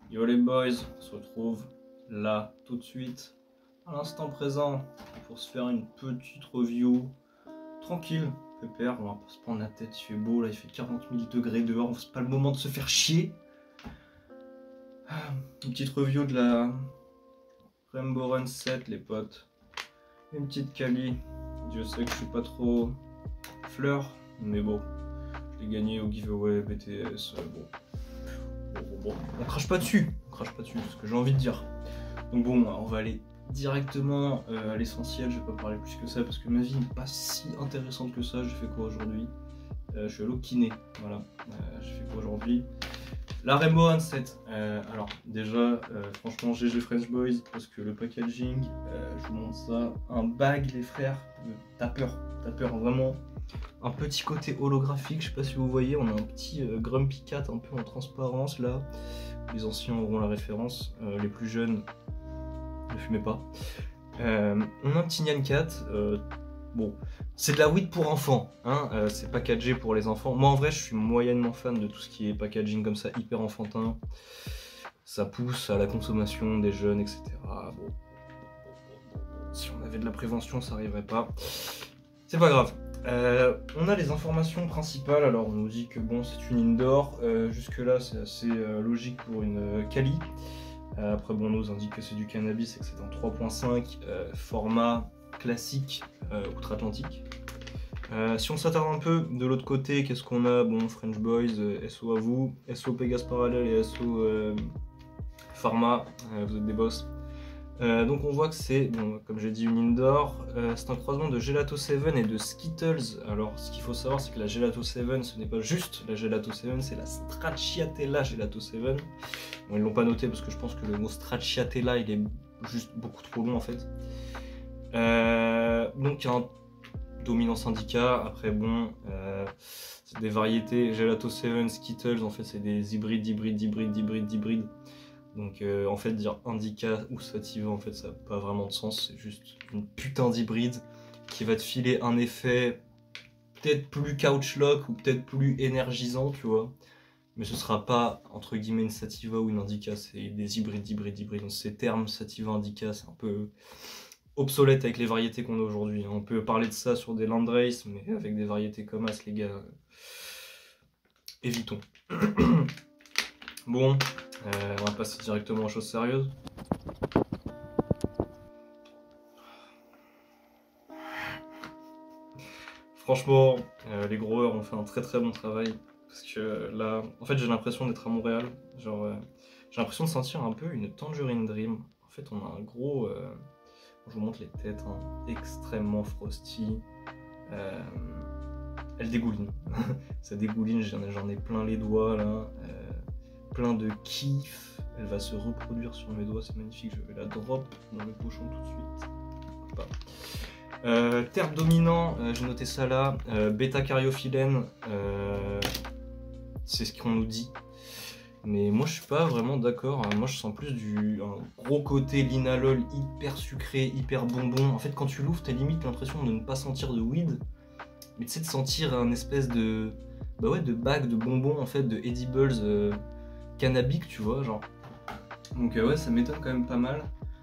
Yo les boys, on se retrouve là tout de suite, à l'instant présent, pour se faire une petite review tranquille, pépère, on va pas se prendre la tête, il fait beau, là il fait 40 000 degrés dehors, c'est pas le moment de se faire chier. Une petite review de la Rainbow Run 7 les potes, une petite Kali, Dieu sait que je suis pas trop fleur, mais bon, je l'ai gagné au giveaway BTS, bon, on crache pas dessus, c'est ce que j'ai envie de dire. Donc bon, on va aller directement à l'essentiel, je vais pas parler plus que ça parce que ma vie n'est pas si intéressante que ça. J'ai fait quoi aujourd'hui? Je suis allé au kiné, voilà. J'ai fait quoi aujourd'hui? La Rainbow Run 7. Alors déjà, franchement GG French Boys parce que le packaging, je vous montre ça, un bag les frères, t'as peur vraiment. Un petit côté holographique, je sais pas si vous voyez, on a un petit Grumpy Cat un peu en transparence là. Les anciens auront la référence, les plus jeunes, ne fumez pas. On a un petit Nyan Cat, bon, c'est de la weed pour enfants, hein, c'est packagé pour les enfants. Moi en vrai je suis moyennement fan de tout ce qui est packaging comme ça, hyper enfantin. Ça pousse à la consommation des jeunes, etc. Bon. Si on avait de la prévention ça arriverait pas. C'est pas grave. On a les informations principales, alors on nous dit que bon c'est une indoor, jusque là c'est assez logique pour une Kali. Après bon on nous indique que c'est du cannabis et que c'est en 3.5, format classique outre-Atlantique. Si on s'attarde un peu de l'autre côté, qu'est-ce qu'on a? Bon French Boys, SO à vous, SO Pegas Parallel et SO Pharma, vous êtes des boss. Donc on voit que c'est, bon, comme j'ai dit, une indoor, c'est un croisement de Gelato 7 et de Skittles. Alors ce qu'il faut savoir c'est que la Gelato 7 ce n'est pas juste la Gelato 7, c'est la Stracciatella Gelato 7. Bon, ils l'ont pas noté parce que je pense que le mot Stracciatella il est juste beaucoup trop long en fait. Donc il y a un dominance indica, après bon, c'est des variétés, Gelato 7, Skittles en fait c'est des hybrides. Donc en fait dire indica ou sativa en fait ça n'a pas vraiment de sens, c'est juste une putain d'hybride qui va te filer un effet peut-être plus couch lock ou peut-être plus énergisant tu vois, mais ce sera pas entre guillemets une sativa ou une indica, c'est des hybrides. Donc ces termes sativa indica c'est un peu obsolète avec les variétés qu'on a aujourd'hui. On peut parler de ça sur des landrace mais avec des variétés comme As les gars, évitons. Bon, on va passer directement aux choses sérieuses. Franchement, les growers ont fait un très bon travail. Parce que là, en fait, j'ai l'impression d'être à Montréal. Genre, j'ai l'impression de sentir un peu une Tangerine Dream. En fait, on a un gros. Je vous montre les têtes, hein, extrêmement frosty. Elle dégouline. Ça dégouline, j'en ai plein les doigts là. Plein de kiff. Elle va se reproduire sur mes doigts, c'est magnifique. Je vais la drop dans le pochon tout de suite. Terme dominant, j'ai noté ça là, bêta-cariophyllène, c'est ce qu'on nous dit. Mais moi je suis pas vraiment d'accord, moi je sens plus un gros côté linalol hyper sucré, hyper bonbon. En fait quand tu l'ouvres t'as limite l'impression de ne pas sentir de weed, mais tu sais de sentir un espèce de... Bah ouais, de bague de bonbons en fait, de edibles cannabiques tu vois genre. Donc ouais ça m'étonne quand même pas mal.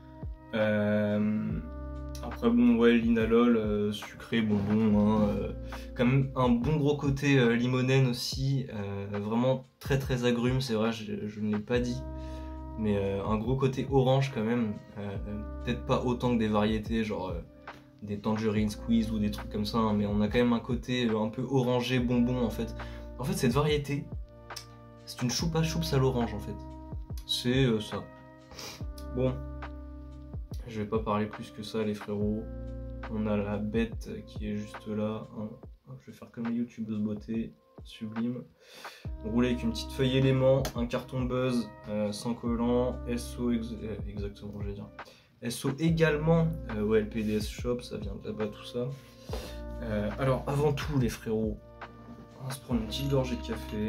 Après bon ouais linalol, sucré, bonbon, hein, quand même un bon gros côté limonène aussi, vraiment très agrume, c'est vrai je ne l'ai pas dit, mais un gros côté orange quand même, peut-être pas autant que des variétés genre des tangerine squeeze ou des trucs comme ça, hein, mais on a quand même un côté un peu orangé bonbon en fait. En fait cette variété, c'est une choupa choups à l'orange en fait, c'est ça. Bon. Je vais pas parler plus que ça les frérots. On a la bête qui est juste là. Hein. Je vais faire comme les youtubeuses beauté. Sublime. Rouler avec une petite feuille élément, un carton buzz sans collant, SO exactement je vais dire. SO également, ouais LPDS Shop, ça vient de là-bas tout ça. Alors avant tout les frérots, on va se prendre une petite gorgée de café.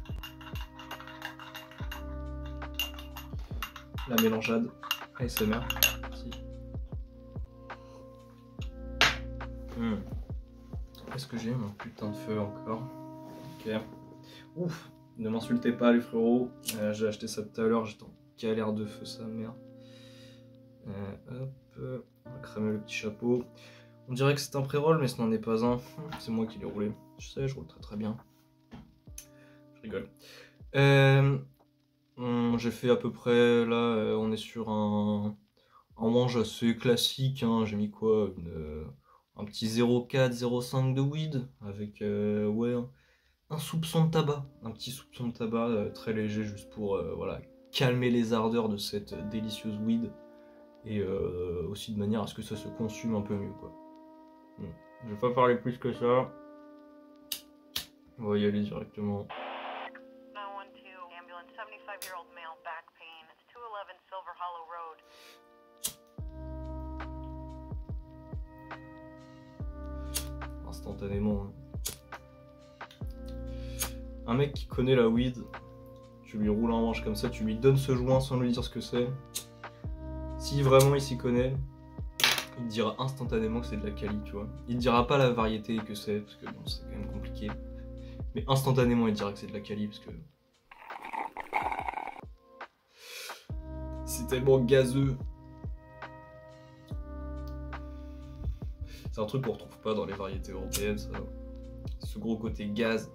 La mélangeade, ASMR. Est-ce que j'ai mon putain de feu encore? Ok. Ouf, ne m'insultez pas les frérots, j'ai acheté ça tout à l'heure, j'étais en galère de feu sa mère. Hop, on va cramer le petit chapeau. On dirait que c'est un pré-roll, mais ce n'en est pas un. C'est moi qui l'ai roulé. Je sais, je roule très très bien. Je rigole. J'ai fait à peu près, là, on est sur un range assez classique. Hein. J'ai mis quoi un petit 0,4, 0,5 de weed avec ouais, un soupçon de tabac. Un petit soupçon de tabac très léger, juste pour voilà, calmer les ardeurs de cette délicieuse weed. Et aussi de manière à ce que ça se consume un peu mieux, quoi. Je vais pas parler plus que ça. On va y aller directement. Instantanément. Un mec qui connaît la weed, tu lui roules un manche comme ça, tu lui donnes ce joint sans lui dire ce que c'est. Si vraiment il s'y connaît, il te dira instantanément que c'est de la quali, tu vois. Il te dira pas la variété que c'est, parce que bon, c'est quand même compliqué. Mais instantanément, il dira que c'est de la quali, parce que c'est tellement gazeux. C'est un truc qu'on retrouve pas dans les variétés européennes, ça. Ce gros côté gaz.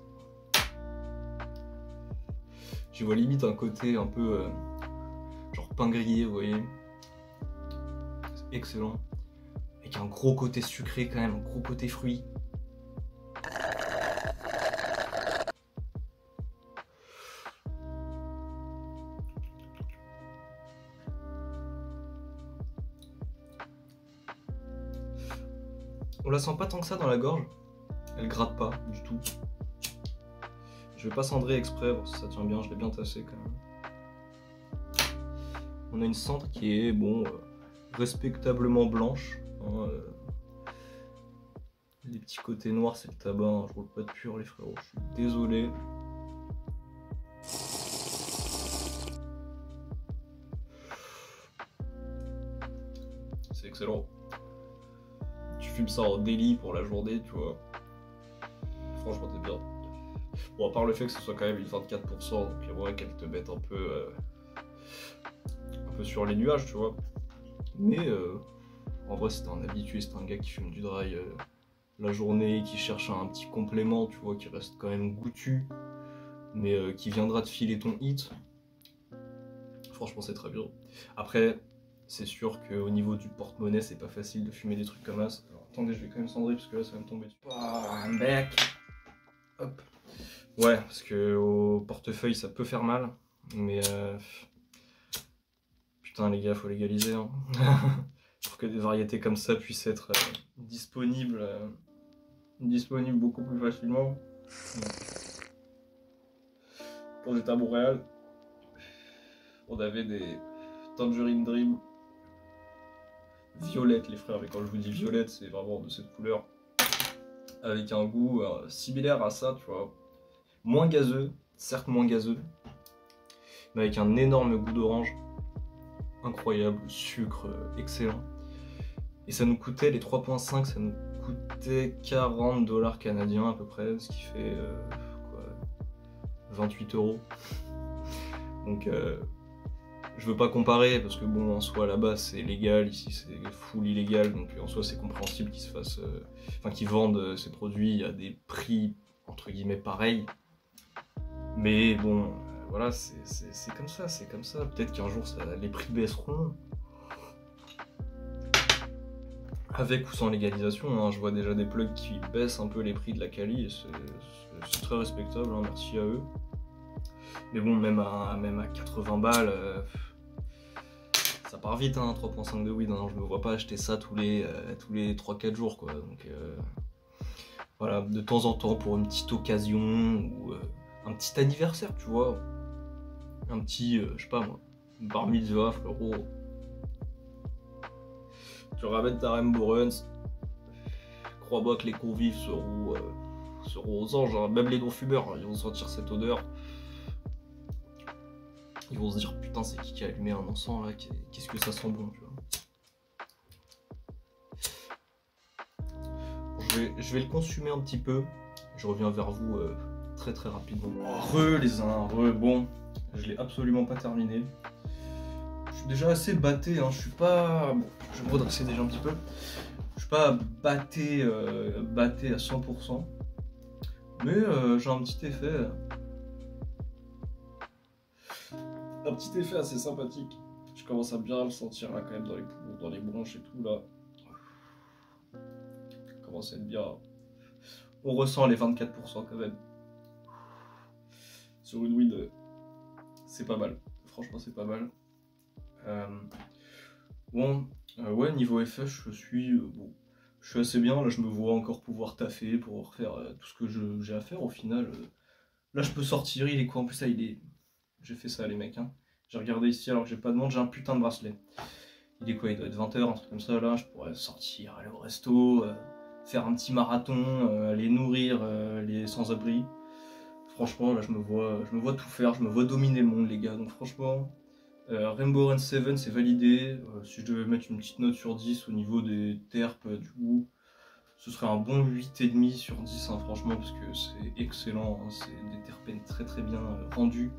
Je vois limite un côté un peu genre pain grillé, vous voyez. C'est excellent. Avec un gros côté sucré quand même, un gros côté fruit. On la sent pas tant que ça dans la gorge. Elle gratte pas du tout. Je vais pas cendrer exprès, bon, si ça tient bien, je l'ai bien tassé quand même. On a une cendre qui est, bon, respectablement blanche. Hein, les petits côtés noirs, c'est le tabac, hein, je roule pas de pur les frérots, je suis désolé. C'est excellent. Tu fumes ça en délit pour la journée, tu vois. Franchement, t'es bien. Bon, à part le fait que ce soit quand même une 24%, donc ouais, qu'elle te mette un peu sur les nuages, tu vois. Mais en vrai, c'est un habitué, c'est un gars qui fume du dry la journée, qui cherche un petit complément, tu vois, qui reste quand même goûtu, mais qui viendra te filer ton hit. Franchement, c'est très bien. Après, c'est sûr qu'au niveau du porte-monnaie, c'est pas facile de fumer des trucs comme ça. Alors, attendez, je vais quand même cendrer parce que là, ça va me tomber dessus. I'm back. Hop. Ouais, parce que au portefeuille, ça peut faire mal, mais putain, les gars, faut légaliser. Hein. Pour que des variétés comme ça puissent être disponibles beaucoup plus facilement. Quand j'étais à Montréal, on avait des Tangerine Dream violettes, les frères, mais quand je vous dis violette, c'est vraiment de cette couleur, avec un goût similaire à ça, tu vois, moins gazeux, certes moins gazeux, mais avec un énorme goût d'orange, incroyable, sucre excellent. Et ça nous coûtait, les 3.5, ça nous coûtait 40 $ canadiens à peu près, ce qui fait quoi, 28 €. Donc je veux pas comparer parce que bon, en soi là-bas c'est légal, ici c'est full illégal, donc en soi c'est compréhensible qu'ils se fassent, enfin qu'ils vendent ces produits à des prix entre guillemets pareils. Mais bon, voilà, c'est comme ça, c'est comme ça. Peut-être qu'un jour les prix baisseront. Avec ou sans légalisation, hein, je vois déjà des plugs qui baissent un peu les prix de la quali et c'est très respectable, hein, merci à eux. Mais bon, même à 80 balles, ça part vite, hein, 3.5 de weed, hein, je me vois pas acheter ça tous les 3-4 jours, quoi. Donc voilà, de temps en temps pour une petite occasion ou un petit anniversaire, tu vois. Un petit, je sais pas moi, bar mitzvah, frérot. Tu ramènes ta Rainbow Runs, crois-moi que les convives seront aux anges, hein. Même les non-fumeurs, hein, ils vont sentir cette odeur. Ils vont se dire putain, c'est qui a allumé un encens là, qu'est-ce que ça sent bon, tu vois. Je vais le consumer un petit peu, je reviens vers vous très très rapidement. Re les uns, bon, je l'ai absolument pas terminé. suis déjà assez batté, hein. Je suis pas... Bon, je vais me redresser déjà un petit peu. Je suis pas batté à 100%. Mais j'ai un petit effet. Un petit effet assez sympathique. Je commence à bien le sentir là quand même dans les poumons, dans les bronches et tout là. Ça commence à être bien. On ressent les 24% quand même. Sur une weed, c'est pas mal. Franchement, c'est pas mal. Bon, ouais, niveau FF, je suis assez bien. Là, je me vois encore pouvoir taffer pour faire tout ce que j'ai à faire au final. Là, je peux sortir. Il est quoi en plus? Ça, j'ai fait ça, les mecs. Hein. J'ai regardé ici alors que j'ai pas de montre. J'ai un putain de bracelet. Il est quoi? Il doit être 20h, un truc comme ça. Là, je pourrais sortir, aller au resto, faire un petit marathon, aller nourrir les sans-abri. Franchement, là, je me vois tout faire. Je me vois dominer le monde, les gars. Donc, franchement. Rainbow Run 7 c'est validé. Si je devais mettre une petite note sur 10 au niveau des terpes, du goût, ce serait un bon 8,5 sur 10, hein, franchement, parce que c'est excellent. Hein, c'est des terpènes très très bien rendus.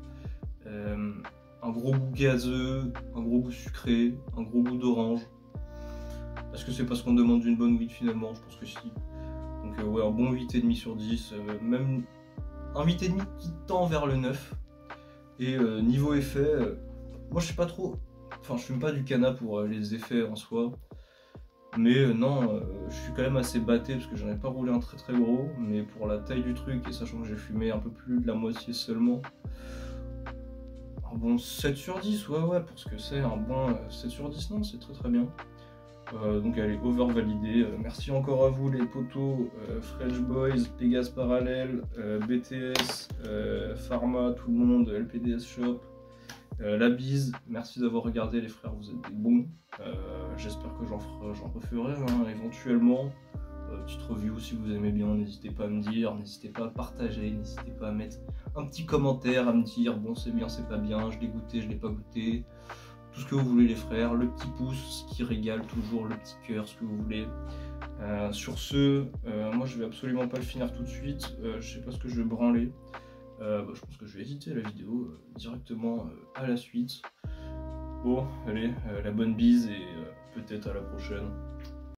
Un gros goût gazeux, un gros goût sucré, un gros goût d'orange. Est-ce que c'est parce qu'on demande une bonne weed finalement? Je pense que si. Donc ouais, un bon 8,5 sur 10, même un 8,5 qui tend vers le 9. Et niveau effet, moi je suis pas trop... Enfin je fume pas du canna pour les effets en soi. Mais non, je suis quand même assez batté parce que j'en ai pas roulé un très très gros. Mais pour la taille du truc et sachant que j'ai fumé un peu plus de la moitié seulement, un bon 7 sur 10, ouais, pour ce que c'est, un bon 7 sur 10, non, c'est très très bien. Donc elle est over validée. Merci encore à vous les potos, French Boys, Pégase Parallèle, BTS, Pharma, tout le monde, LPDS Shop, la bise. Merci d'avoir regardé les frères, vous êtes des bons. J'espère que j'en referai hein, éventuellement. Petite review si vous aimez bien, n'hésitez pas à me dire, n'hésitez pas à partager, n'hésitez pas à mettre un petit commentaire, à me dire bon c'est bien, c'est pas bien, je l'ai goûté, je l'ai pas goûté. Tout ce que vous voulez les frères, le petit pouce, ce qui régale toujours, le petit cœur, ce que vous voulez. Sur ce, moi je vais absolument pas le finir tout de suite, je sais pas ce que je vais branler. Je pense que je vais éditer la vidéo directement à la suite. Bon, allez, la bonne bise et peut-être à la prochaine.